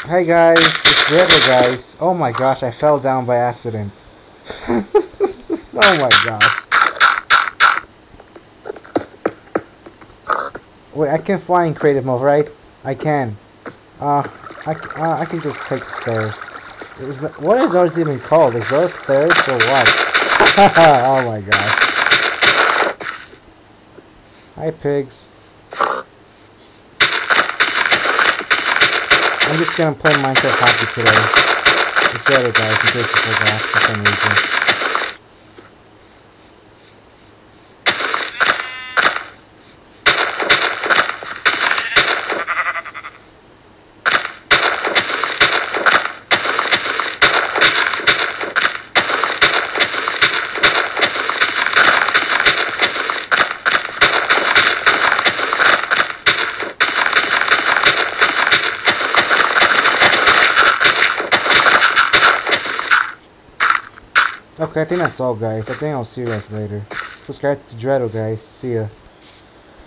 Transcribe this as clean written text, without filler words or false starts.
Hey guys, it's Riddler guys. Oh my gosh, I fell down by accident. Oh my gosh. Wait, I can fly in creative mode, right? I can. I can just take the stairs. What is those even called? Is those stairs or what? Oh my gosh. Hi pigs. I'm just gonna play Minecraft Happy today. It's better guys, in case you forgot for some reason. Okay, I think that's all guys. I think I'll see you guys later. Subscribe to Dredo guys. See ya.